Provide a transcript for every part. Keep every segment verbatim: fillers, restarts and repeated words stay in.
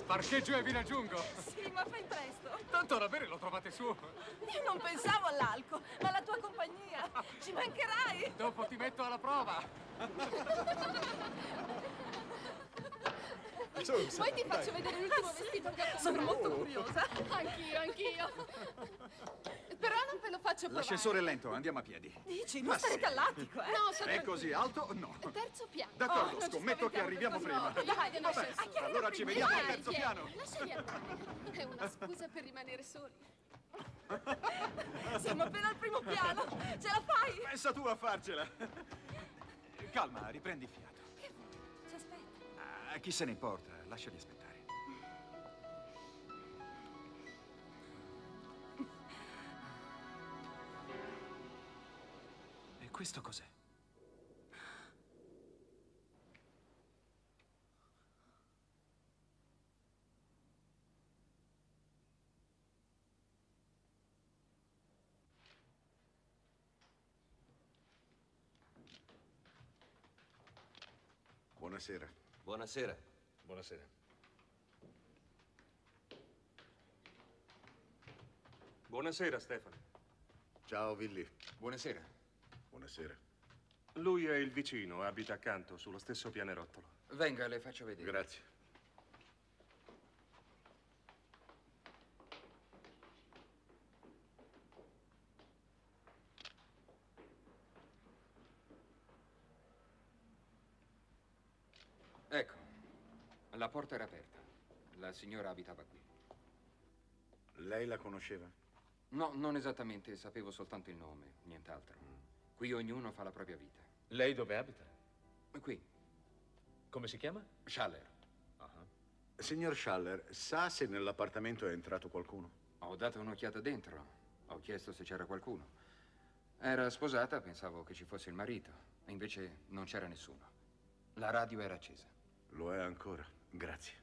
Parcheggio e vi raggiungo. Sì, ma fai presto. Tanto da bere lo trovate su. Io non pensavo all'alcol, ma alla tua compagnia. Ci mancherai. Dopo ti metto alla prova. Su, Poi ti faccio vedere l'ultimo vestito che ho comprato. Sono molto curiosa. Anch'io, anch'io. Però non ve lo faccio provare. L'ascensore è lento, andiamo a piedi. Dici, non Ma starete sì. all'attico, eh? No, sono È così alto? No. terzo piano. D'accordo, Oh, non ci scommetto che spaventiamo arriviamo per prima. così. Dai, dai, Vabbè, dai. allora ci vediamo al Dai, terzo vieni, piano. lasciali andare. È una scusa per rimanere soli. Siamo appena al primo piano. Ce la fai? Pensa tu a farcela. Calma, riprendi fiato. Che vuoi? Ci aspetta. Ah, chi se ne importa? Lasciali aspettare. E questo cos'è? Buonasera. Buonasera. Buonasera. Buonasera, Stefano. Ciao, Willy. Buonasera. Buonasera. Lui è il vicino, abita accanto, sullo stesso pianerottolo. Venga, le faccio vedere. Grazie. Ecco, la porta era aperta. La signora abitava qui. Lei la conosceva? No, non esattamente, sapevo soltanto il nome, nient'altro. Qui ognuno fa la propria vita. Lei dove abita? Qui, Come si chiama? Schaller. Signor Schaller, sa se nell'appartamento è entrato qualcuno? Ho dato un'occhiata dentro. Ho chiesto se c'era qualcuno. Era sposata, pensavo che ci fosse il marito. E invece non c'era nessuno. La radio era accesa. Lo è ancora. Grazie.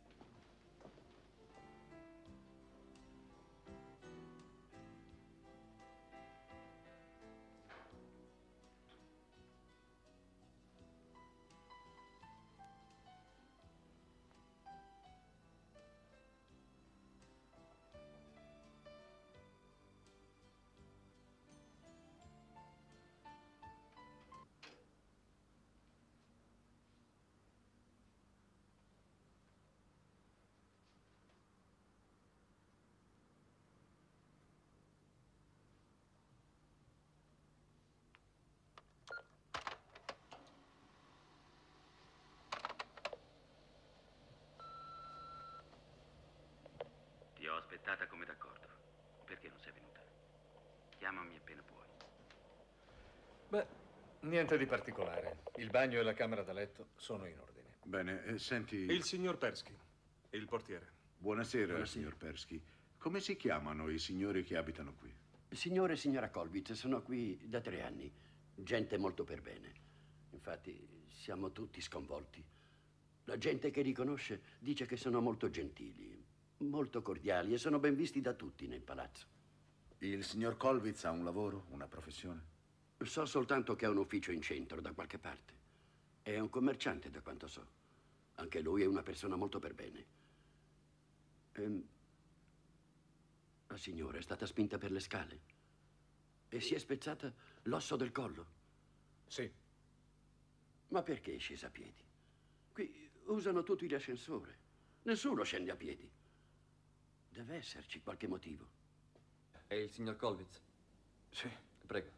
Ti ho aspettata come d'accordo. Perché non sei venuta? Chiamami appena puoi. Beh, niente di particolare. Il bagno e la camera da letto sono in ordine. Bene, eh, senti... Il signor Persky, il portiere. Buonasera, Buonasera. signor Persky. Come si chiamano i signori che abitano qui? Signore e signora Colvitz, sono qui da tre anni. Gente molto per bene. Infatti, siamo tutti sconvolti. La gente che li conosce dice che sono molto gentili, molto cordiali e sono ben visti da tutti nel palazzo. Il signor Colvitz ha un lavoro, una professione? So soltanto che ha un ufficio in centro, da qualche parte. È un commerciante, da quanto so. Anche lui è una persona molto per bene. Ehm, la signora è stata spinta per le scale e si è spezzata l'osso del collo. Sì. Ma perché è scesa a piedi? Qui usano tutti l'ascensore. Nessuno scende a piedi. Deve esserci qualche motivo. È il signor Colvitz? Sì. Prego.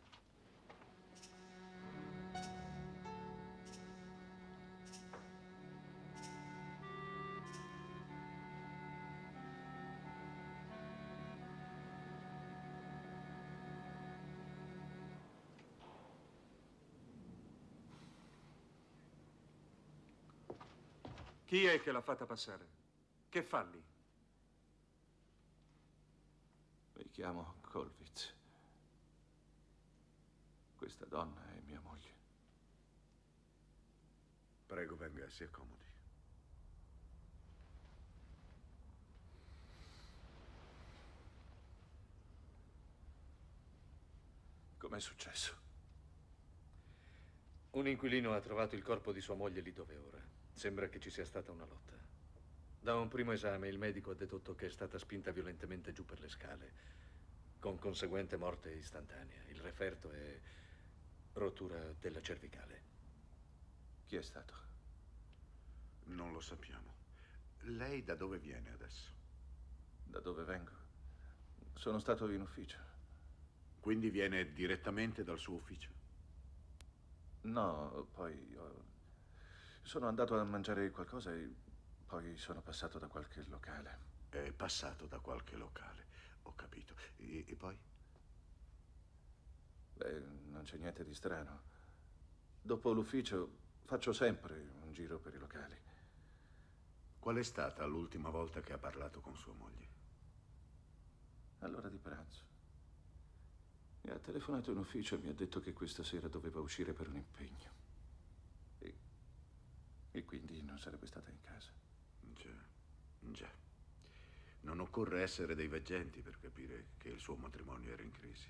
Chi è che l'ha fatta passare? Che fa lì? Mi chiamo Colvitz. Questa donna è mia moglie. Prego, venga, si accomodi. Com'è successo? Un inquilino ha trovato il corpo di sua moglie lì dove è ora. Sembra che ci sia stata una lotta. Da un primo esame il medico ha dedotto che è stata spinta violentemente giù per le scale, con conseguente morte istantanea. Il referto è rottura della cervicale. Chi è stato? Non lo sappiamo. Lei da dove viene adesso? Da dove vengo? Sono stato in ufficio. Quindi viene direttamente dal suo ufficio? No, poi ho... sono andato a mangiare qualcosa e poi sono passato da qualche locale. È passato da qualche locale, ho capito. E, e poi? Beh, non c'è niente di strano. Dopo l'ufficio faccio sempre un giro per i locali. Qual è stata l'ultima volta che ha parlato con sua moglie? All'ora di pranzo. Mi ha telefonato in ufficio e mi ha detto che questa sera doveva uscire per un impegno. E, e quindi non sarebbe stata in casa. Già, già. Non occorre essere dei veggenti per capire che il suo matrimonio era in crisi.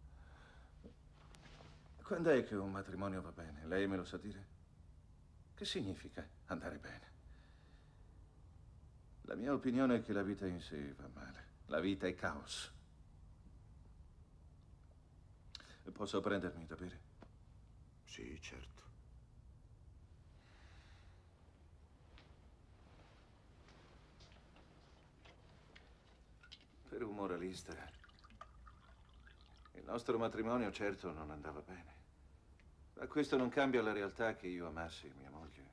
Quando è che un matrimonio va bene? Lei me lo sa dire? Che significa andare bene? La mia opinione è che la vita in sé va male. La vita è caos. Posso prendermi da bere? Sì, certo. Per un moralista, il nostro matrimonio certo non andava bene. Ma questo non cambia la realtà che io amassi mia moglie.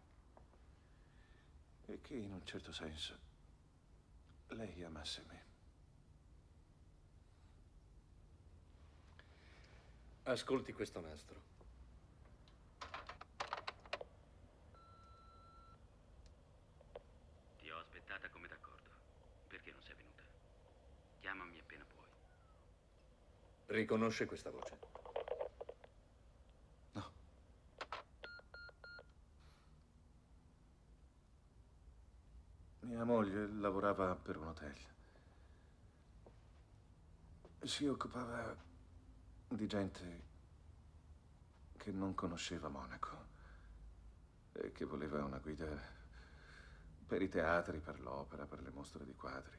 E che in un certo senso lei amasse me. Ascolti questo nastro. Ti ho aspettata come d'accordo. Perché non sei venuta? Chiamami appena puoi. Riconosce questa voce? No. Mia moglie lavorava per un hotel. Si occupava di gente che non conosceva Monaco e che voleva una guida per i teatri, per l'opera, per le mostre di quadri.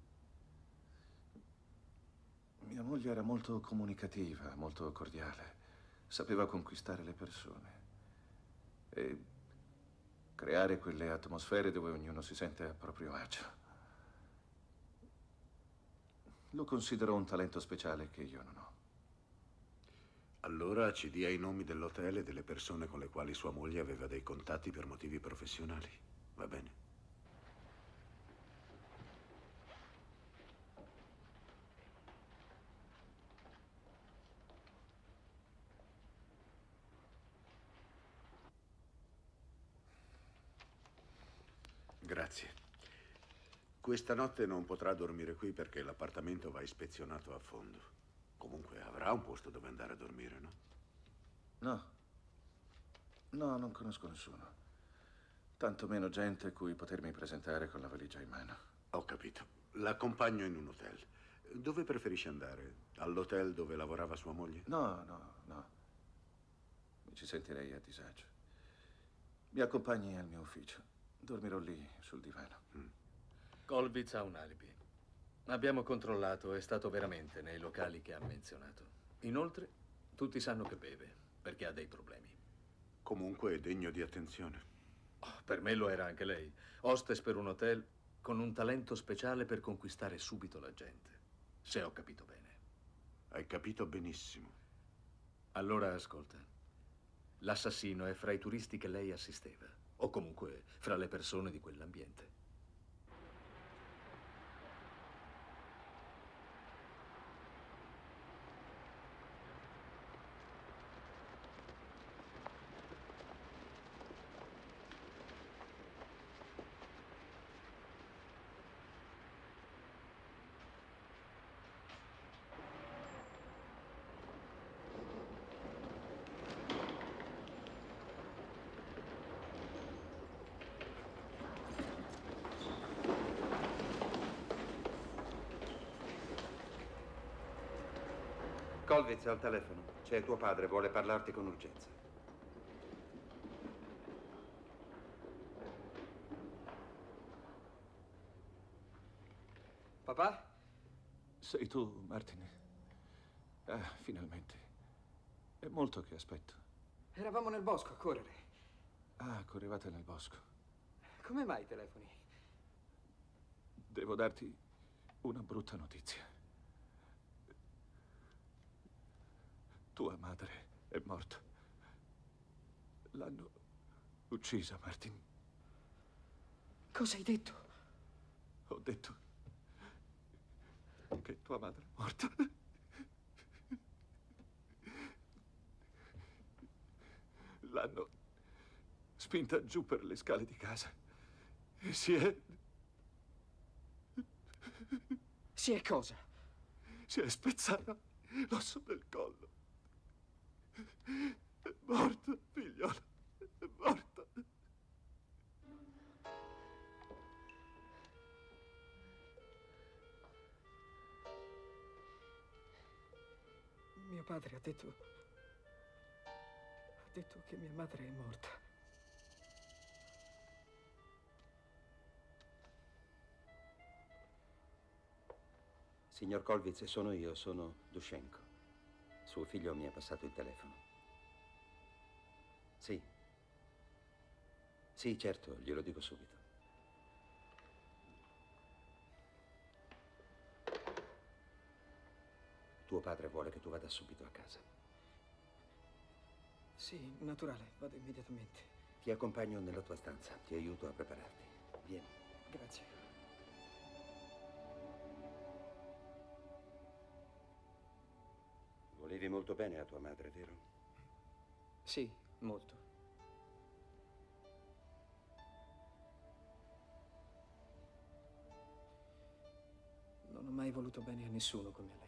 Mia moglie era molto comunicativa, molto cordiale, sapeva conquistare le persone e creare quelle atmosfere dove ognuno si sente a proprio agio. Lo considero un talento speciale che io non ho. Allora ci dia i nomi dell'hotel e delle persone con le quali sua moglie aveva dei contatti per motivi professionali. Va bene? Grazie. Questa notte non potrà dormire qui perché l'appartamento va ispezionato a fondo. Comunque avrà un posto dove andare a dormire, no? No. No, non conosco nessuno. Tanto meno gente a cui potermi presentare con la valigia in mano. Ho capito. L'accompagno in un hotel. Dove preferisce andare? All'hotel dove lavorava sua moglie? No, no, no. Mi ci sentirei a disagio. Mi accompagni al mio ufficio. Dormirò lì, sul divano. Mm. Kolwitz ha un alibi. Abbiamo controllato, è stato veramente nei locali che ha menzionato. Inoltre, tutti sanno che beve, perché ha dei problemi. Comunque è degno di attenzione. Oh, per me lo era anche lei. Hostess per un hotel con un talento speciale per conquistare subito la gente. Se ho capito bene. Hai capito benissimo. Allora ascolta. L'assassino è fra i turisti che lei assisteva, o comunque fra le persone di quell'ambiente. Kolwitz è al telefono. C'è tuo padre, vuole parlarti con urgenza. Papà? Sei tu, Martin. Ah, finalmente. È molto che aspetto. Eravamo nel bosco a correre. Ah, correvate nel bosco. Come mai telefoni? Devo darti una brutta notizia. Tua madre è morta. L'hanno uccisa, Martin. Cosa hai detto? Ho detto che tua madre è morta. L'hanno spinta giù per le scale di casa e si è... Si è cosa? Si è spezzata l'osso del collo. È morta, figliola. È morta. Mio padre ha detto... Ha detto che mia madre è morta. Signor Kolvitz, sono io, sono Dushenko. Suo figlio mi ha passato il telefono. Sì. Sì, certo, glielo dico subito. Tuo padre vuole che tu vada subito a casa. Sì, naturale, vado immediatamente. Ti accompagno nella tua stanza, ti aiuto a prepararti. Vieni. Grazie. Volevi molto bene a tua madre, vero? Sì, molto. Non ho mai voluto bene a nessuno come a lei.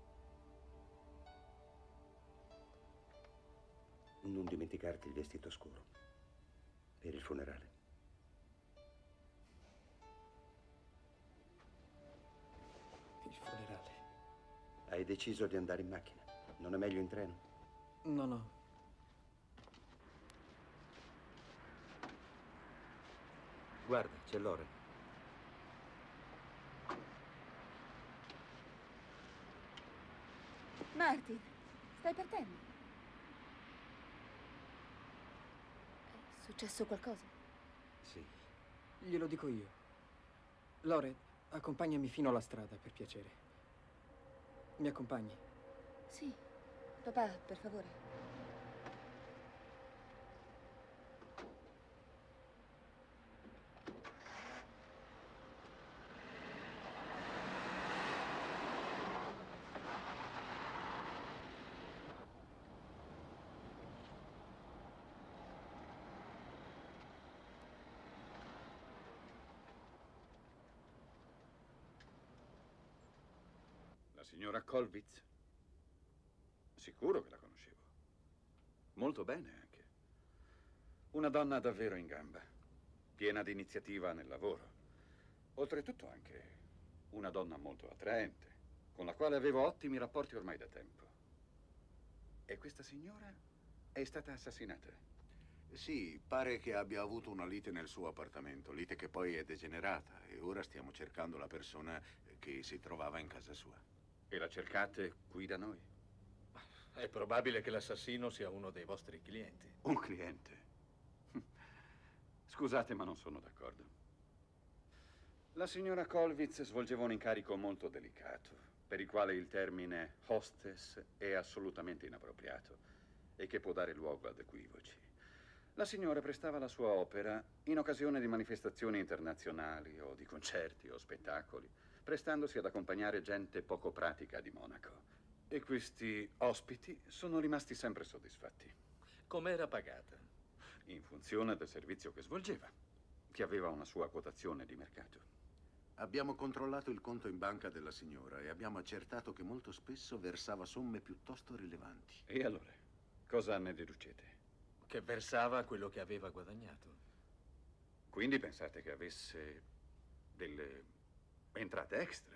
Non dimenticarti il vestito scuro per il funerale. Il funerale? Hai deciso di andare in macchina? Non è meglio in treno? No, no. Guarda, c'è Lore. Martin, stai partendo? È successo qualcosa? Sì. Glielo dico io. Lore, accompagnami fino alla strada, per piacere. Mi accompagni? Sì. Papà, per favore. La signora Kolvitz? Sicuro che la conoscevo. Molto bene anche. Una donna davvero in gamba, piena di iniziativa nel lavoro. Oltretutto anche una donna molto attraente, con la quale avevo ottimi rapporti ormai da tempo. E questa signora è stata assassinata. Sì, pare che abbia avuto una lite nel suo appartamento, lite che poi è degenerata e ora stiamo cercando la persona che si trovava in casa sua. E la cercate qui da noi? È probabile che l'assassino sia uno dei vostri clienti. Un cliente? Scusate, ma non sono d'accordo. La signora Kolvitz svolgeva un incarico molto delicato, per il quale il termine hostess è assolutamente inappropriato e che può dare luogo ad equivoci. La signora prestava la sua opera in occasione di manifestazioni internazionali o di concerti o spettacoli, prestandosi ad accompagnare gente poco pratica di Monaco. E questi ospiti sono rimasti sempre soddisfatti. Com'era pagata? In funzione del servizio che svolgeva, che aveva una sua quotazione di mercato. Abbiamo controllato il conto in banca della signora e abbiamo accertato che molto spesso versava somme piuttosto rilevanti. E allora, cosa ne deducete? Che versava quello che aveva guadagnato. Quindi pensate che avesse delle entrate extra?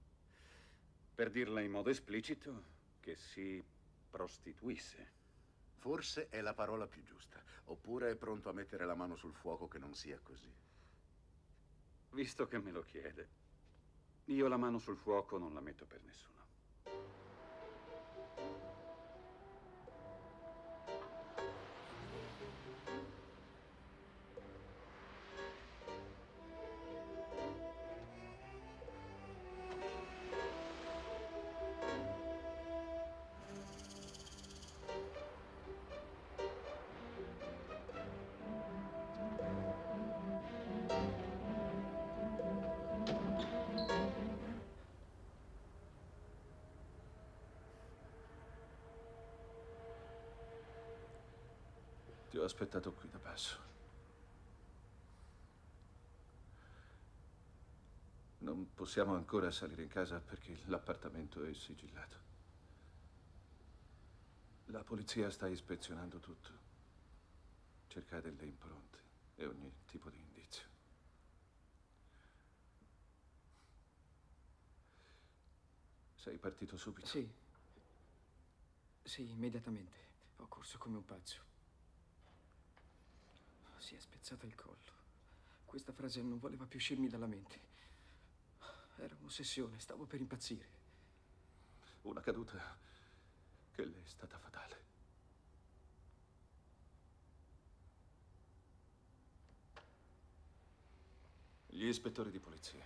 Per dirla in modo esplicito, che si prostituisse. Forse è la parola più giusta. Oppure è pronto a mettere la mano sul fuoco che non sia così. Visto che me lo chiede, Io la mano sul fuoco non la metto per nessuno. Ti ho aspettato qui da basso. Non possiamo ancora salire in casa perché l'appartamento è sigillato. La polizia sta ispezionando tutto. Cerca delle impronte e ogni tipo di indizio. Sei partito subito? Sì. Sì, immediatamente. Ho corso come un pazzo. Si è spezzato il collo. Questa frase non voleva più uscirmi dalla mente. Era un'ossessione, stavo per impazzire. Una caduta che le è stata fatale. Gli ispettori di polizia.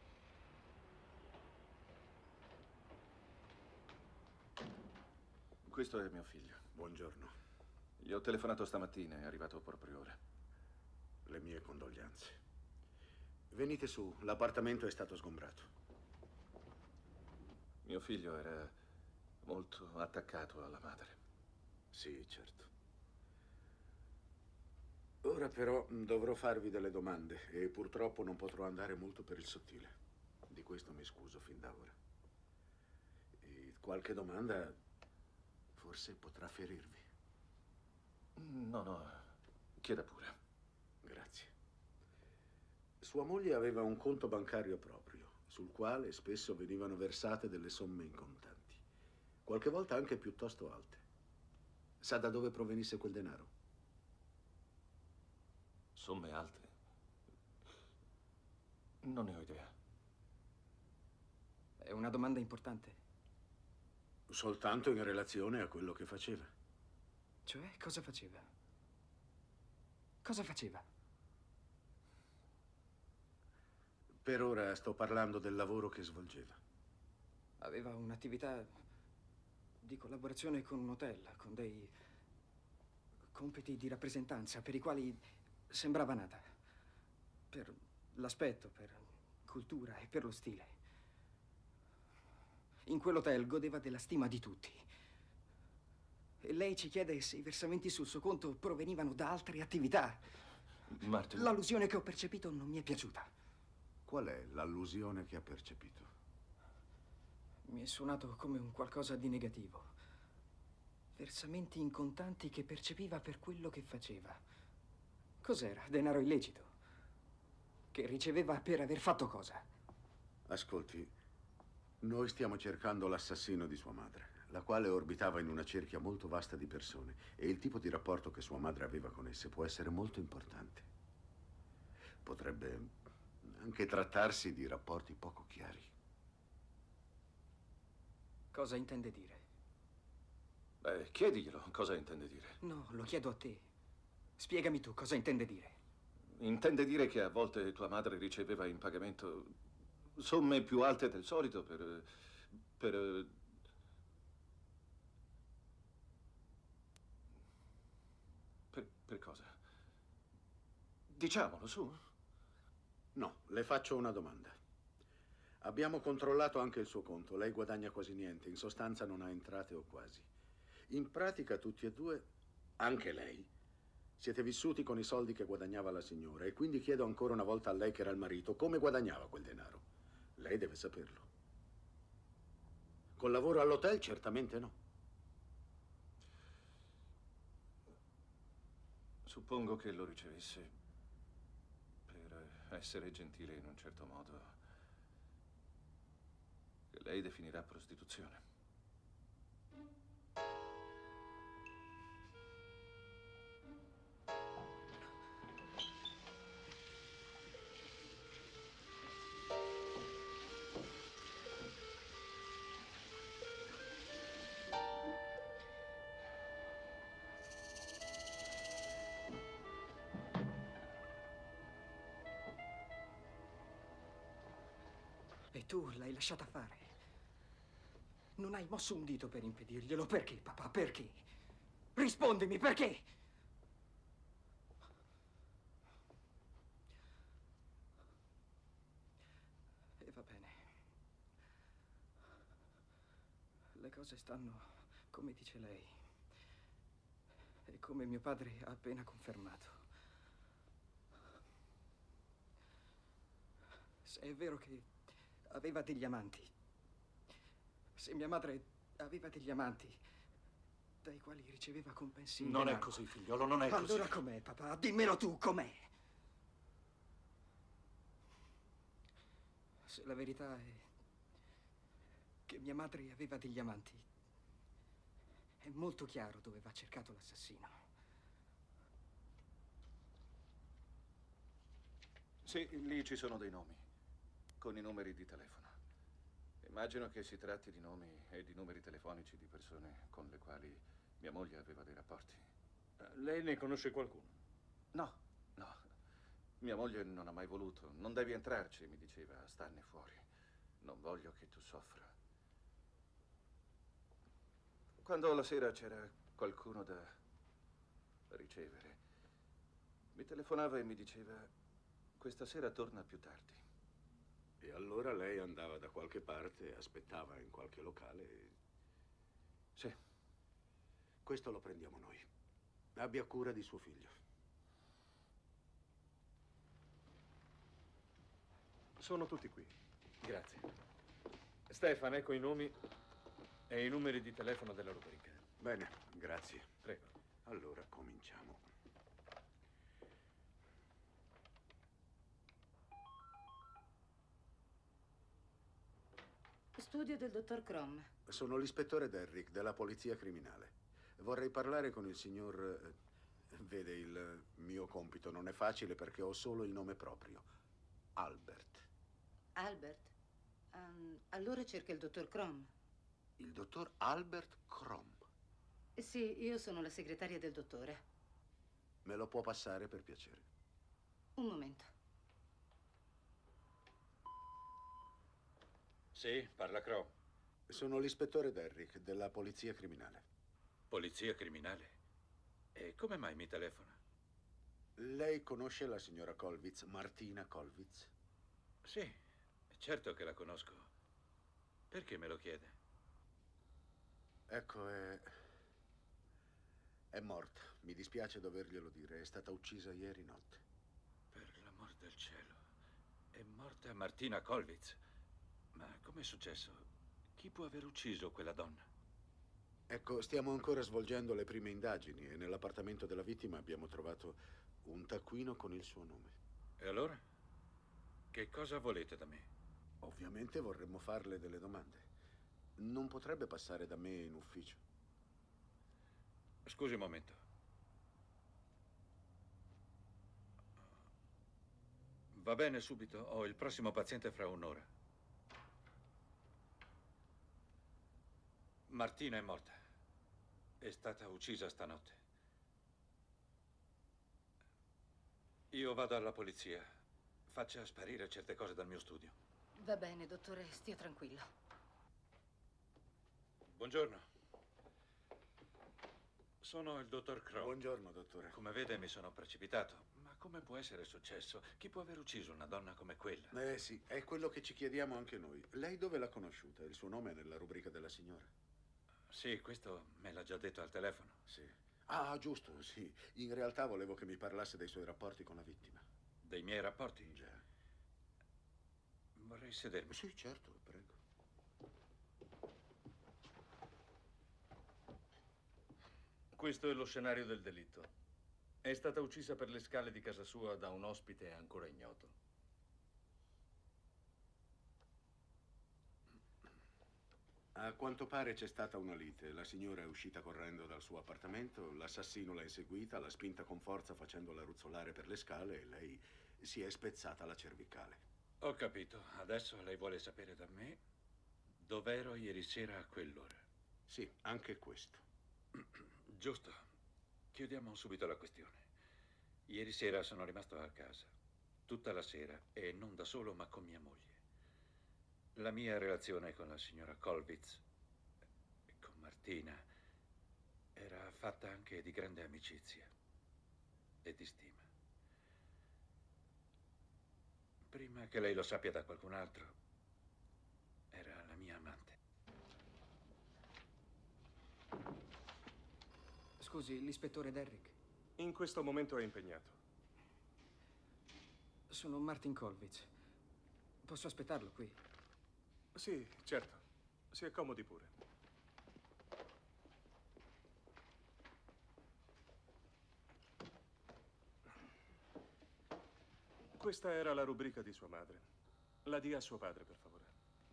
Questo è mio figlio. Buongiorno. Gli ho telefonato stamattina, è arrivato proprio ora. Le mie condoglianze. Venite su, l'appartamento è stato sgombrato. Mio figlio era molto attaccato alla madre. Sì, certo. Ora però dovrò farvi delle domande e purtroppo non potrò andare molto per il sottile. Di questo mi scuso fin da ora. E qualche domanda forse potrà ferirvi. No, no, chieda pure. Grazie. Sua moglie aveva un conto bancario proprio, sul quale spesso venivano versate delle somme in contanti, qualche volta anche piuttosto alte. Sa da dove provenisse quel denaro? Somme alte? Non ne ho idea. È una domanda importante. Soltanto in relazione a quello che faceva. Cioè, cosa faceva? Cosa faceva? Per ora sto parlando del lavoro che svolgeva. Aveva un'attività di collaborazione con un hotel, con dei compiti di rappresentanza per i quali sembrava nata. Per l'aspetto, per cultura e per lo stile. In quell'hotel godeva della stima di tutti. E lei ci chiede se i versamenti sul suo conto provenivano da altre attività. Martin. L'allusione che ho percepito non mi è piaciuta. Qual è l'allusione che ha percepito? Mi è suonato come un qualcosa di negativo. Versamenti in contanti che percepiva per quello che faceva. Cos'era? Denaro illecito? Che riceveva per aver fatto cosa? Ascolti, noi stiamo cercando l'assassino di sua madre, la quale orbitava in una cerchia molto vasta di persone e il tipo di rapporto che sua madre aveva con esse può essere molto importante. Potrebbe anche trattarsi di rapporti poco chiari. Cosa intende dire? Beh, chiediglielo cosa intende dire. No, lo chiedo a te. Spiegami tu cosa intende dire. Intende dire che a volte tua madre riceveva in pagamento somme più alte del solito per... per... per, per cosa? Diciamolo, su. No, le faccio una domanda. Abbiamo controllato anche il suo conto. Lei guadagna quasi niente, in sostanza non ha entrate o quasi. In pratica tutti e due, anche lei, siete vissuti con i soldi che guadagnava la signora e quindi chiedo ancora una volta a lei che era il marito come guadagnava quel denaro. Lei deve saperlo. Col lavoro all'hotel certamente no. Suppongo che lo ricevesse per essere gentile in un certo modo, che lei definirà prostituzione. Tu l'hai lasciata fare. Non hai mosso un dito per impedirglielo. Perché, papà? Perché? Rispondimi, perché? E va bene. Le cose stanno come dice lei. E come mio padre ha appena confermato. Se è vero che aveva degli amanti, se mia madre aveva degli amanti dai quali riceveva compensi in Non è denaro. così, figliolo, non è così. Allora com'è, papà? Dimmelo tu, com'è? Se la verità è che mia madre aveva degli amanti, è molto chiaro dove va cercato l'assassino. Sì, lì ci sono dei nomi, con i numeri di telefono. Immagino che si tratti di nomi e di numeri telefonici di persone con le quali mia moglie aveva dei rapporti. Lei ne conosce qualcuno? No, no. Mia moglie non ha mai voluto. Non devi entrarci, mi diceva, starne fuori. Non voglio che tu soffra. Quando la sera c'era qualcuno da ricevere, mi telefonava e mi diceva: questa sera torna più tardi. E allora lei andava da qualche parte, aspettava in qualche locale e... Sì. Questo lo prendiamo noi. Abbia cura di suo figlio. Sono tutti qui. Grazie. Stefan, ecco i nomi e i numeri di telefono della rubrica. Bene, grazie. Prego. Allora, cominciamo. Studio del dottor Crom. Sono l'ispettore Derrick della polizia criminale. Vorrei parlare con il signor... eh, Vede, il mio compito non è facile perché ho solo il nome proprio. Albert. Albert? Um, allora cerca il dottor Crom. Il dottor Albert Crom. Sì, io sono la segretaria del dottore. Me lo può passare per piacere? Un momento. Sì, parla Crow. Sono l'ispettore Derrick della polizia criminale. Polizia criminale? E come mai mi telefona? Lei conosce la signora Kollwitz, Martina Kollwitz? Sì, certo che la conosco. Perché me lo chiede? Ecco, è... è morta. Mi dispiace doverglielo dire. È stata uccisa ieri notte. Per l'amor del cielo. È morta Martina Kollwitz. Ma com'è successo? Chi può aver ucciso quella donna? Ecco, stiamo ancora svolgendo le prime indagini e nell'appartamento della vittima abbiamo trovato un taccuino con il suo nome. E allora? Che cosa volete da me? Ovviamente vorremmo farle delle domande. Non potrebbe passare da me in ufficio? Scusi un momento. Va bene, subito. Ho il prossimo paziente fra un'ora. Martina è morta. È stata uccisa stanotte. Io vado alla polizia. Faccia sparire certe cose dal mio studio. Va bene, dottore, stia tranquillo. Buongiorno. Sono il dottor Crow. Buongiorno, dottore. Come vede, mi sono precipitato. Ma come può essere successo? Chi può aver ucciso una donna come quella? Eh sì, è quello che ci chiediamo anche noi. Lei dove l'ha conosciuta? Il suo nome è nella rubrica della signora? Sì, questo me l'ha già detto al telefono. Sì. Ah, giusto, sì. In realtà volevo che mi parlasse dei suoi rapporti con la vittima. Dei miei rapporti? Già. Vorrei sedermi. Sì, certo, prego. Questo è lo scenario del delitto. È stata uccisa per le scale di casa sua da un ospite ancora ignoto. A quanto pare c'è stata una lite. La signora è uscita correndo dal suo appartamento, l'assassino l'ha inseguita, l'ha spinta con forza facendola ruzzolare per le scale e lei si è spezzata la cervicale. Ho capito. Adesso lei vuole sapere da me dov'ero ieri sera a quell'ora. Sì, anche questo. Giusto. Chiudiamo subito la questione. Ieri sera sono rimasto a casa, tutta la sera, e non da solo, ma con mia moglie. La mia relazione con la signora Kollwitz e con Martina era fatta anche di grande amicizia e di stima. Prima che lei lo sappia da qualcun altro, era la mia amante. Scusi, l'ispettore Derrick? In questo momento è impegnato. Sono Martin Kollwitz. Posso aspettarlo qui? Sì, certo. Si accomodi pure. Questa era la rubrica di sua madre. La dia a suo padre, per favore.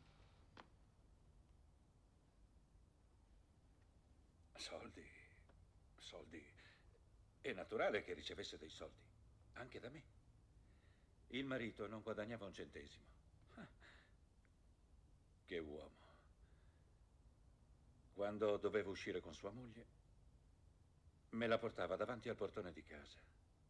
Soldi, soldi. È naturale che ricevesse dei soldi, anche da me. Il marito non guadagnava un centesimo. Che uomo. Quando dovevo uscire con sua moglie, me la portava davanti al portone di casa.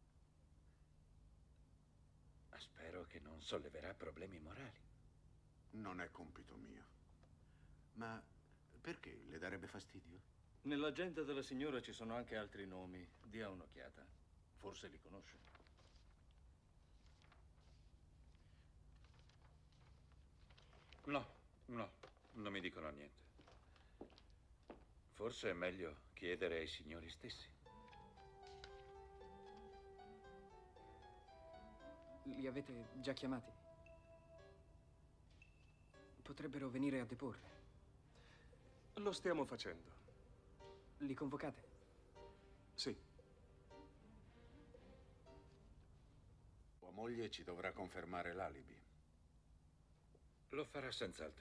Spero che non solleverà problemi morali. Non è compito mio. Ma perché le darebbe fastidio? Nell'agenda della signora ci sono anche altri nomi. Dia un'occhiata. Forse li conosce. No, no, non mi dicono niente. Forse è meglio chiedere ai signori stessi. Li avete già chiamati? Potrebbero venire a deporre. Lo stiamo facendo. Li convocate? Sì. Tua moglie ci dovrà confermare l'alibi. Lo farà senz'altro.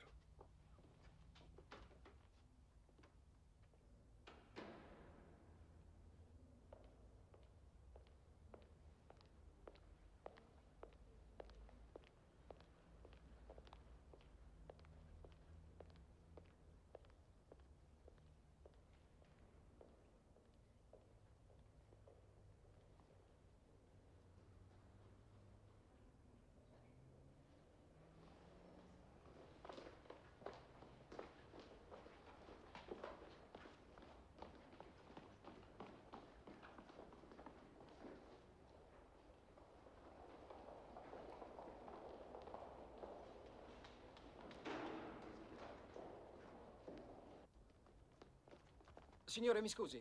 Signore, mi scusi.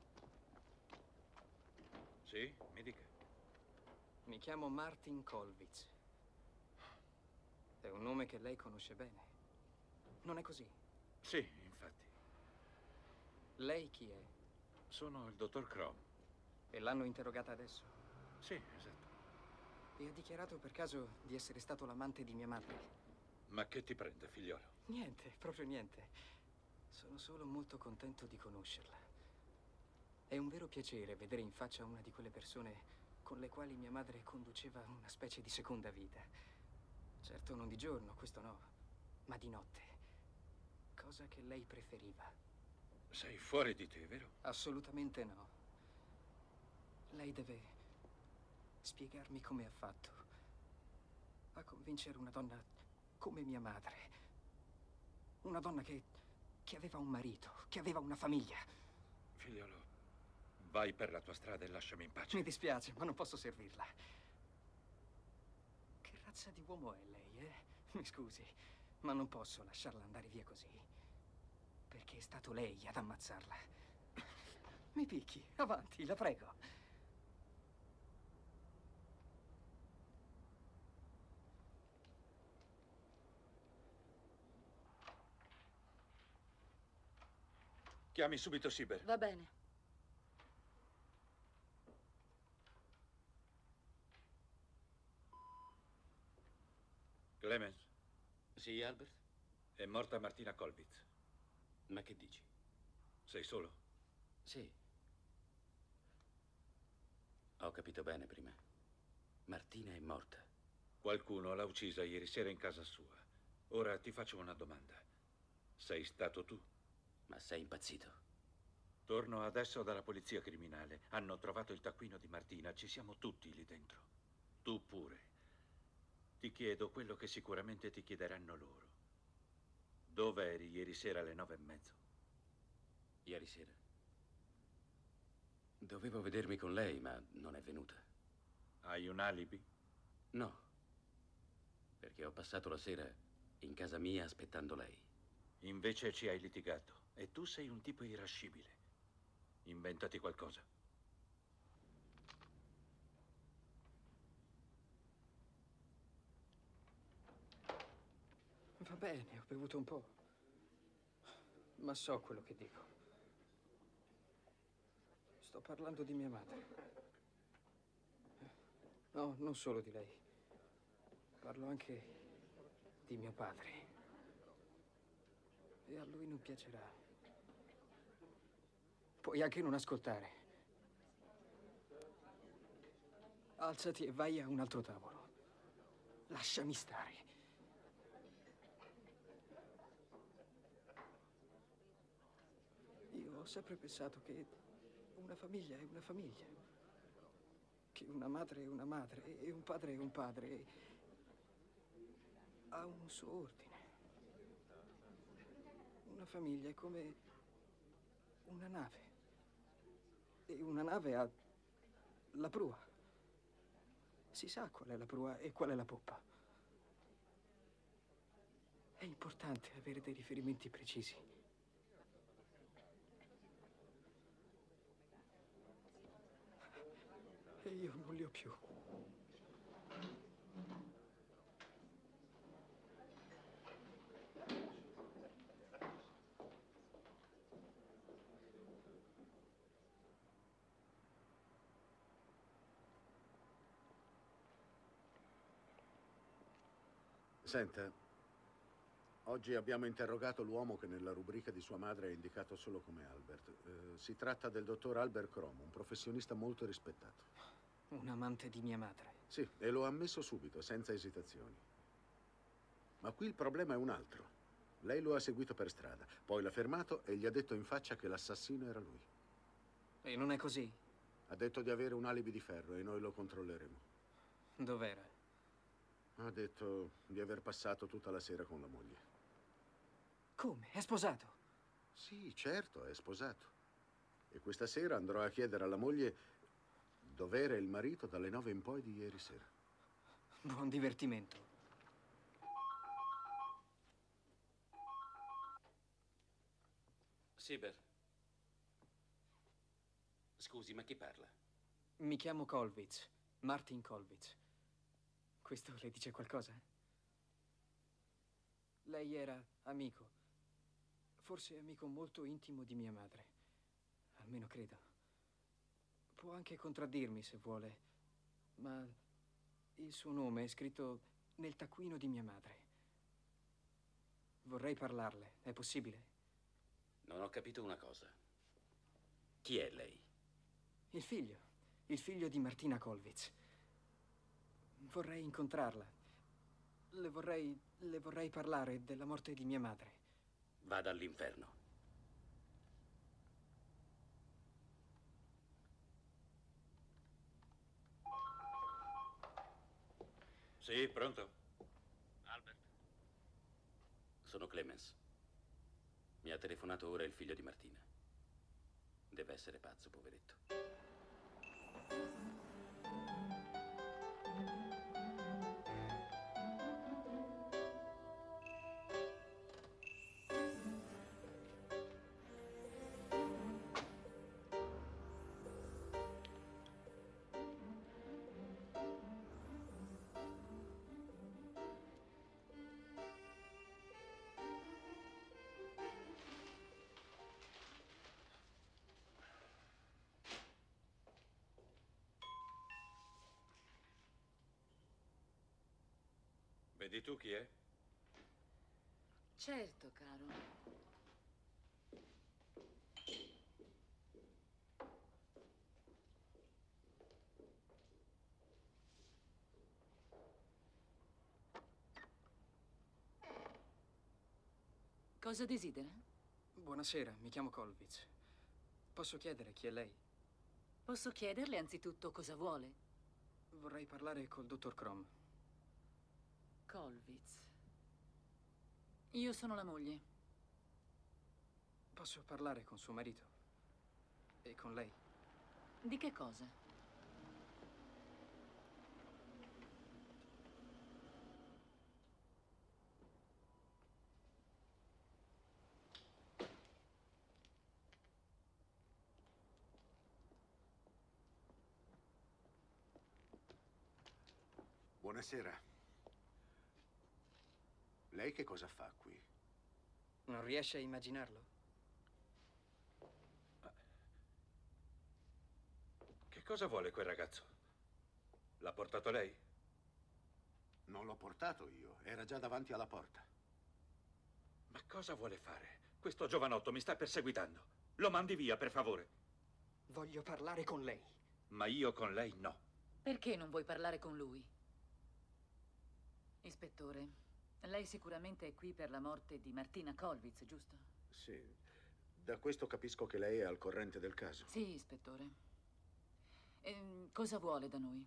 Sì, mi dica. Mi chiamo Martin Kollwitz. È un nome che lei conosce bene. Non è così? Sì, infatti. Lei chi è? Sono il dottor Crom. E l'hanno interrogata adesso? Sì, esatto. E ha dichiarato per caso di essere stato l'amante di mia madre? Ma che ti prende, figliolo? Niente, proprio niente. Sono solo molto contento di conoscerla. È un vero piacere vedere in faccia una di quelle persone con le quali mia madre conduceva una specie di seconda vita. Certo non di giorno, questo no, ma di notte. Cosa che lei preferiva. Sei fuori di te, vero? Assolutamente no. Lei deve spiegarmi come ha fatto a convincere una donna come mia madre. Una donna che, che aveva un marito, che aveva una famiglia. Figliolo, vai per la tua strada e lasciami in pace. Mi dispiace, ma non posso servirla. Che razza di uomo è lei, eh? Mi scusi, ma non posso lasciarla andare via così. Perché è stato lei ad ammazzarla. Mi picchi, avanti, la prego. Chiami subito Siber. Va bene. Clemens. Sì, Albert? È morta Martina Kollwitz. Ma che dici? Sei solo? Sì. Ho capito bene prima. Martina è morta. Qualcuno l'ha uccisa ieri sera in casa sua. Ora ti faccio una domanda. Sei stato tu? Ma sei impazzito? Torno adesso dalla polizia criminale. Hanno trovato il taccuino di Martina. Ci siamo tutti lì dentro. Tu pure. Ti chiedo quello che sicuramente ti chiederanno loro. Dove eri ieri sera alle nove e mezzo? Ieri sera? Dovevo vedermi con lei, ma non è venuta. Hai un alibi? No, perché ho passato la sera in casa mia aspettando lei. Invece ci hai litigato. E tu sei un tipo irascibile. Inventati qualcosa. Va bene, ho bevuto un po'. Ma so quello che dico. Sto parlando di mia madre. No, non solo di lei. Parlo anche di mio padre. E a lui non piacerà. Puoi anche non ascoltare. Alzati e vai a un altro tavolo. Lasciami stare. Io ho sempre pensato che una famiglia è una famiglia. Che una madre è una madre e un padre è un padre. E ha un suo ordine. Una famiglia è come una nave. E una nave ha la prua. Si sa qual è la prua e qual è la poppa. È importante avere dei riferimenti precisi. E io non li ho più. Senta, oggi abbiamo interrogato l'uomo che nella rubrica di sua madre è indicato solo come Albert. Eh, si tratta del dottor Albert Crom, un professionista molto rispettato. Un amante di mia madre. Sì, e lo ha ammesso subito, senza esitazioni. Ma qui il problema è un altro. Lei lo ha seguito per strada, poi l'ha fermato e gli ha detto in faccia che l'assassino era lui. E non è così? Ha detto di avere un alibi di ferro e noi lo controlleremo. Dov'era? Ha detto di aver passato tutta la sera con la moglie. Come? È sposato? Sì, certo, è sposato. E questa sera andrò a chiedere alla moglie dov'era il marito dalle nove in poi di ieri sera. Buon divertimento. Sieber. Scusi, ma chi parla? Mi chiamo Kollwitz, Martin Kollwitz. Questo le dice qualcosa? Lei era amico. Forse amico molto intimo di mia madre. Almeno credo. Può anche contraddirmi se vuole, ma il suo nome è scritto nel taccuino di mia madre. Vorrei parlarle. È possibile? Non ho capito una cosa. Chi è lei? Il figlio. Il figlio di Martina Kollwitz. Vorrei incontrarla. Le vorrei... le vorrei parlare della morte di mia madre. Vada all'inferno. Sì, pronto? Albert. Sono Clemens. Mi ha telefonato ora il figlio di Martina. Deve essere pazzo, poveretto. Vedi tu chi è? Certo, caro. Cosa desidera? Buonasera, mi chiamo Kollwitz. Posso chiedere chi è lei? Posso chiederle anzitutto cosa vuole? Vorrei parlare col dottor Crom. Kollwitz. Io sono la moglie. Posso parlare con suo marito? E con lei? Di che cosa? Buonasera. Lei che cosa fa qui? Non riesce a immaginarlo? Che cosa vuole quel ragazzo? L'ha portato lei? Non l'ho portato io, era già davanti alla porta. Ma cosa vuole fare? Questo giovanotto mi sta perseguitando. Lo mandi via, per favore. Voglio parlare con lei. Ma io con lei no. Perché non vuoi parlare con lui? Ispettore, lei sicuramente è qui per la morte di Martina Kollwitz, giusto? Sì, da questo capisco che lei è al corrente del caso. Sì, ispettore. E cosa vuole da noi?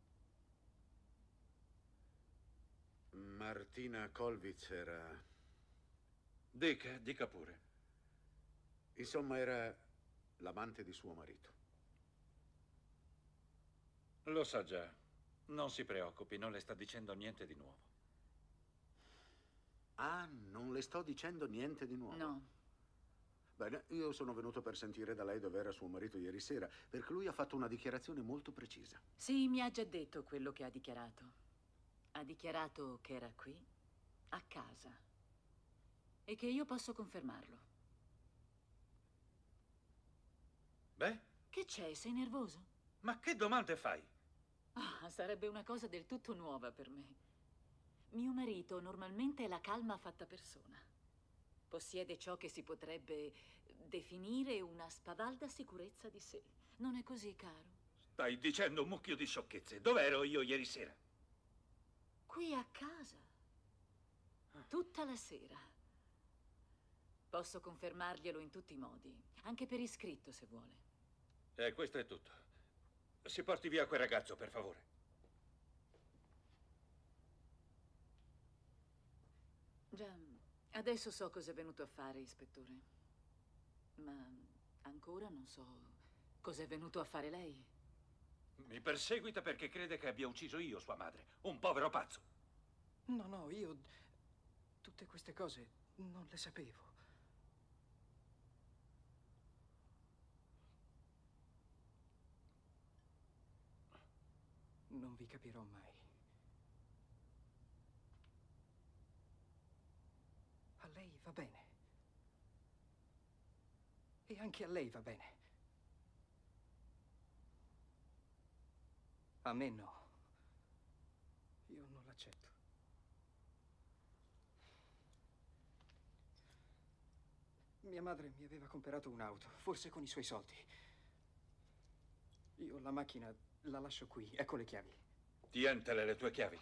Martina Kollwitz era... Dica, dica pure. Insomma, era l'amante di suo marito. Lo sa già. Non si preoccupi, non le sta dicendo niente di nuovo. Ah, non le sto dicendo niente di nuovo? No. Bene, io sono venuto per sentire da lei dove era suo marito ieri sera, perché lui ha fatto una dichiarazione molto precisa. Sì, mi ha già detto quello che ha dichiarato. Ha dichiarato che era qui, a casa, e che io posso confermarlo. Beh? Che c'è? Sei nervoso? Ma che domande fai? Ah, sarebbe una cosa del tutto nuova per me. Mio marito normalmente è la calma fatta persona. Possiede ciò che si potrebbe definire una spavalda sicurezza di sé. Non è così, caro? Stai dicendo un mucchio di sciocchezze. Dov'ero io ieri sera? Qui a casa. Tutta la sera. Posso confermarglielo in tutti i modi. Anche per iscritto, se vuole. E questo è tutto. Si porti via quel ragazzo, per favore. Già, adesso so cosa è venuto a fare, ispettore. Ma ancora non so cosa è venuto a fare lei. Mi perseguita perché crede che abbia ucciso io sua madre. Un povero pazzo. No, no, io... tutte queste cose non le sapevo. Non vi capirò mai. A lei va bene. E anche a lei va bene. A me no. Io non l'accetto. Mia madre mi aveva comprato un'auto, forse con i suoi soldi. Io la macchina la lascio qui, ecco le chiavi. Tientele le tue chiavi.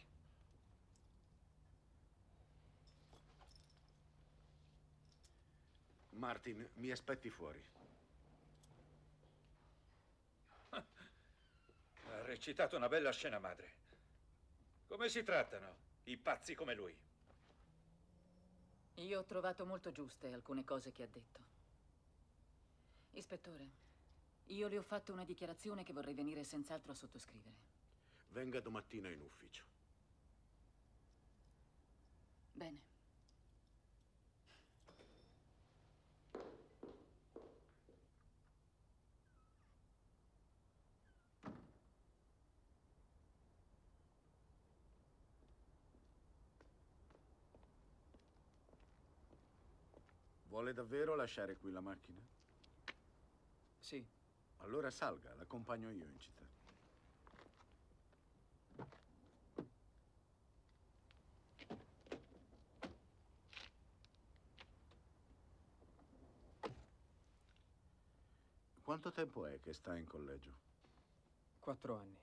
Martin, mi aspetti fuori. Ha recitato una bella scena madre. Come si trattano i pazzi come lui? Io ho trovato molto giuste alcune cose che ha detto. Ispettore, io le ho fatto una dichiarazione che vorrei venire senz'altro a sottoscrivere. Venga domattina in ufficio. Bene. Vuole davvero lasciare qui la macchina? Sì. Allora salga, l'accompagno io in città. Quanto tempo è che sta in collegio? Quattro anni.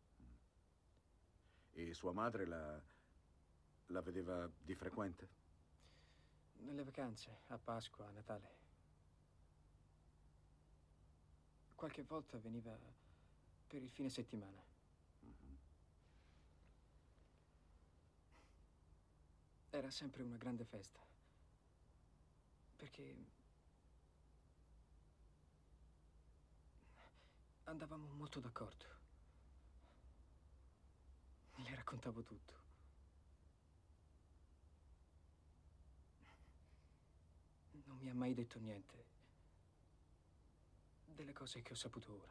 E sua madre la... la vedeva di frequente? Nelle vacanze, a Pasqua, a Natale. Qualche volta veniva per il fine settimana. Era sempre una grande festa. Perché andavamo molto d'accordo. Le raccontavo tutto. Non mi ha mai detto niente delle cose che ho saputo ora.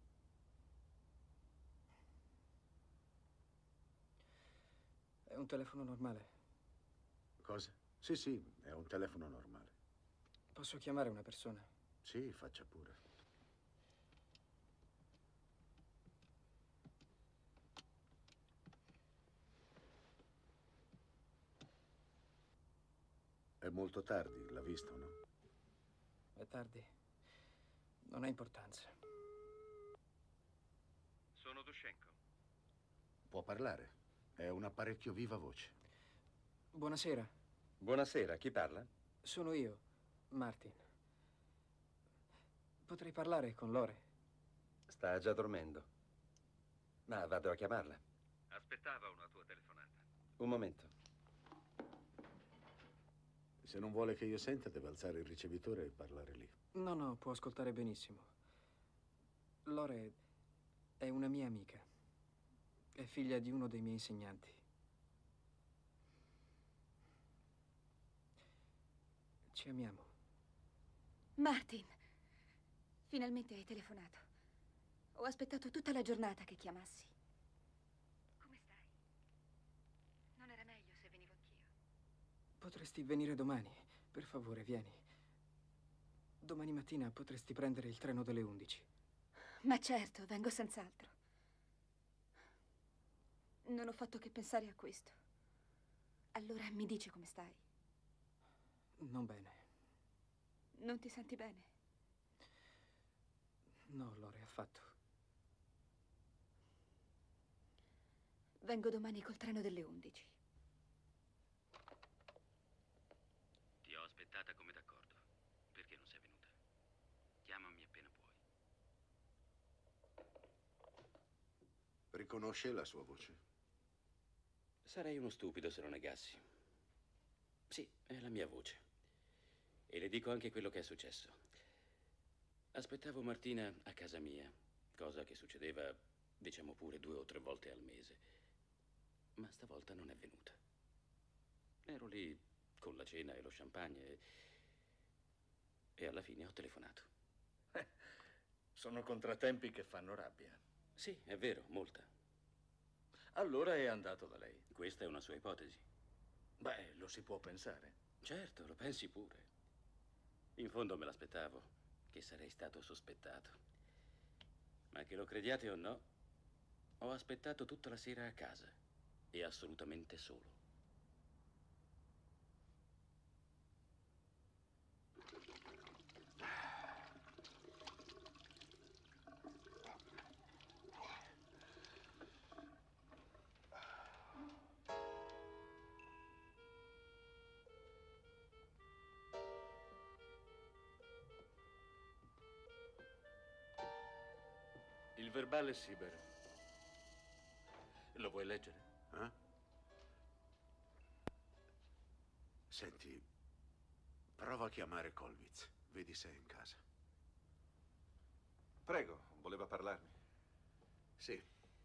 È un telefono normale. Cosa? Sì, sì, è un telefono normale. Posso chiamare una persona? Sì, faccia pure. È molto tardi, l'ha visto, no? È tardi. Non ha importanza. Sono Duscenko. Può parlare. È un apparecchio viva voce. Buonasera. Buonasera, chi parla? Sono io, Martin. Potrei parlare con Lore? Sta già dormendo. Ma vado a chiamarla. Aspettava una tua telefonata. Un momento. Se non vuole che io senta, deve alzare il ricevitore e parlare lì. No, no, può ascoltare benissimo. Lore è una mia amica. È figlia di uno dei miei insegnanti. Ci amiamo. Martin, finalmente hai telefonato. Ho aspettato tutta la giornata che chiamassi. Come stai? Non era meglio se venivo anch'io? Potresti venire domani. Per favore, vieni. Domani mattina potresti prendere il treno delle undici. Ma certo, vengo senz'altro. Non ho fatto che pensare a questo. Allora mi dici come stai? Non bene. Non ti senti bene? No, Lore, affatto. Vengo domani col treno delle undici. Ti ho aspettata come d'accordo. Perché non sei venuta? Chiamami appena puoi. Riconosce la sua voce? Sarei uno stupido se lo negassi. Sì, è la mia voce. E le dico anche quello che è successo. Aspettavo Martina a casa mia, cosa che succedeva, diciamo pure, due o tre volte al mese. Ma stavolta non è venuta. Ero lì con la cena e lo champagne e, e alla fine ho telefonato. Eh, sono contrattempi che fanno rabbia. Sì, è vero, molta. Allora è andato da lei. Questa è una sua ipotesi. Beh, lo si può pensare. Certo, lo pensi pure. In fondo me l'aspettavo, che sarei stato sospettato. Ma che lo crediate o no, ho aspettato tutta la sera a casa e assolutamente solo. Il verbale Siber. Lo vuoi leggere? Eh? Senti, prova a chiamare Kolwitz. Vedi se è in casa. Prego, voleva parlarmi. Sì.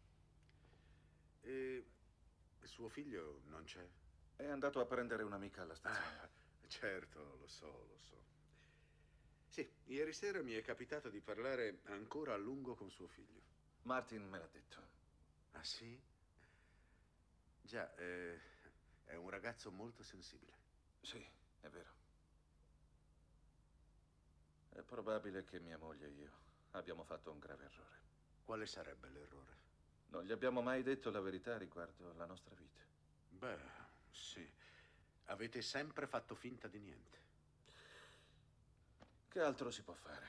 E suo figlio non c'è? È andato a prendere un'amica alla stazione. Ah, certo, lo so, lo so. Sì, ieri sera mi è capitato di parlare ancora a lungo con suo figlio. Martin me l'ha detto. Ah, sì? Già, eh, è un ragazzo molto sensibile. Sì, è vero. È probabile che mia moglie e io abbiamo fatto un grave errore. Quale sarebbe l'errore? Non gli abbiamo mai detto la verità riguardo la nostra vita. Beh, sì. Avete sempre fatto finta di niente. Che altro si può fare?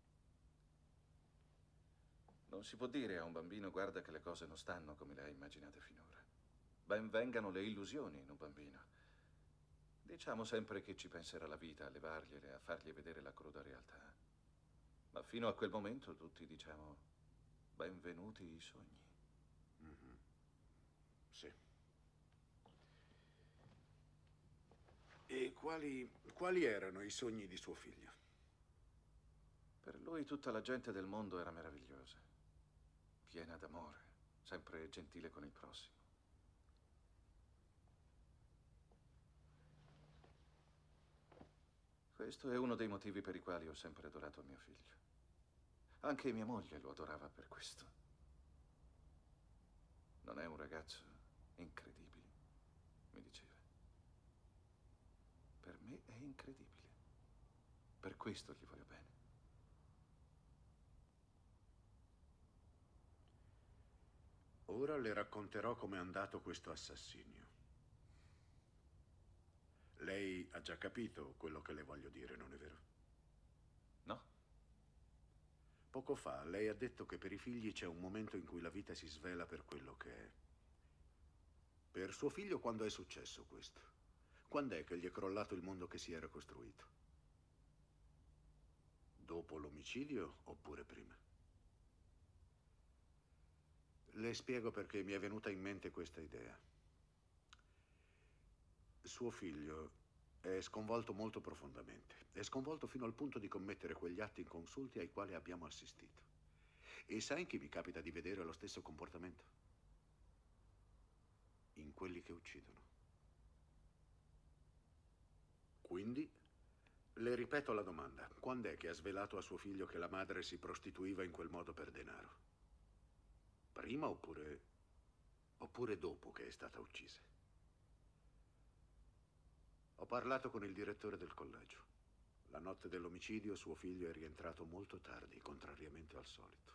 Non si può dire a un bambino: guarda che le cose non stanno come le hai immaginate finora. Ben vengano le illusioni in un bambino. Diciamo sempre che ci penserà la vita a levargliele, a fargli vedere la cruda realtà. Ma fino a quel momento tutti diciamo: benvenuti i sogni. Mm-hmm. Sì. E quali, quali erano i sogni di suo figlio? Per lui tutta la gente del mondo era meravigliosa, piena d'amore, sempre gentile con il prossimo. Questo è uno dei motivi per i quali ho sempre adorato mio figlio. Anche mia moglie lo adorava per questo. Non è un ragazzo incredibile, mi diceva. Per me è incredibile. Per questo gli voglio bene. Ora le racconterò com'è andato questo assassinio. Lei ha già capito quello che le voglio dire, non è vero? No. Poco fa lei ha detto che per i figli c'è un momento in cui la vita si svela per quello che è. Per suo figlio quando è successo questo? Quando è che gli è crollato il mondo che si era costruito? Dopo l'omicidio oppure prima? Le spiego perché mi è venuta in mente questa idea. Suo figlio è sconvolto molto profondamente. È sconvolto fino al punto di commettere quegli atti inconsulti ai quali abbiamo assistito. E sa in chi mi capita di vedere lo stesso comportamento? In quelli che uccidono. Quindi, le ripeto la domanda. Quando è che ha svelato a suo figlio che la madre si prostituiva in quel modo per denaro? Prima oppure... oppure dopo che è stata uccisa? Ho parlato con il direttore del collegio. La notte dell'omicidio suo figlio è rientrato molto tardi, contrariamente al solito.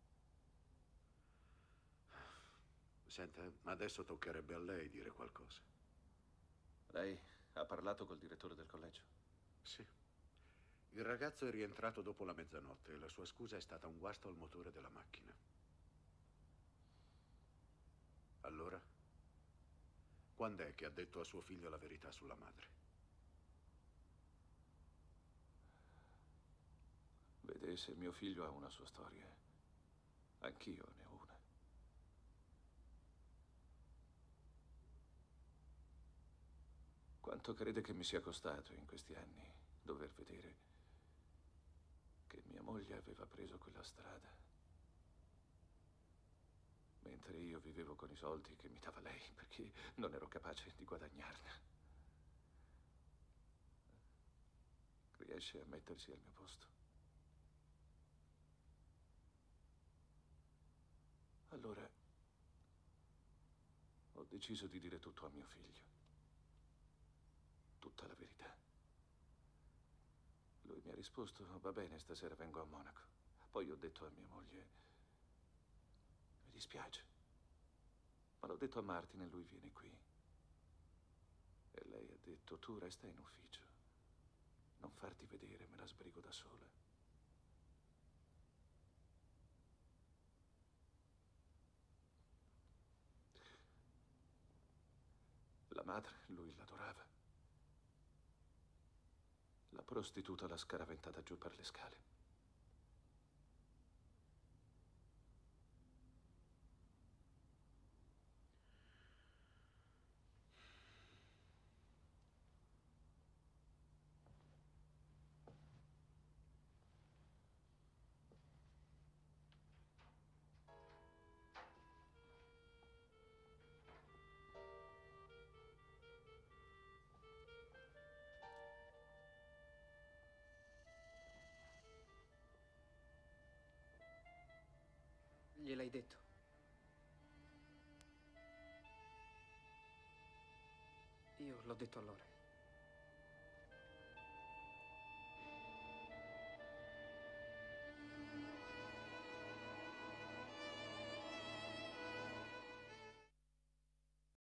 Senta, adesso toccherebbe a lei dire qualcosa. Lei ha parlato col direttore del collegio? Sì. Il ragazzo è rientrato dopo la mezzanotte e la sua scusa è stata un guasto al motore della macchina. Allora? Quando è che ha detto a suo figlio la verità sulla madre? Vede, se mio figlio ha una sua storia, anch'io ne ho una. Quanto crede che mi sia costato in questi anni dover vedere che mia moglie aveva preso quella strada, mentre io vivevo con i soldi che mi dava lei perché non ero capace di guadagnarne. Riesce a mettersi al mio posto? Allora ho deciso di dire tutto a mio figlio. Tutta la verità. Lui mi ha risposto, va bene, stasera vengo a Monaco. Poi ho detto a mia moglie, mi dispiace, ma l'ho detto a Martin e lui viene qui. E lei ha detto, tu resta in ufficio, non farti vedere, me la sbrigo da sola. La madre, lui l'adorava. La prostituta l'ha scaraventata giù per le scale. Gliel'hai detto? Io l'ho detto a Lore.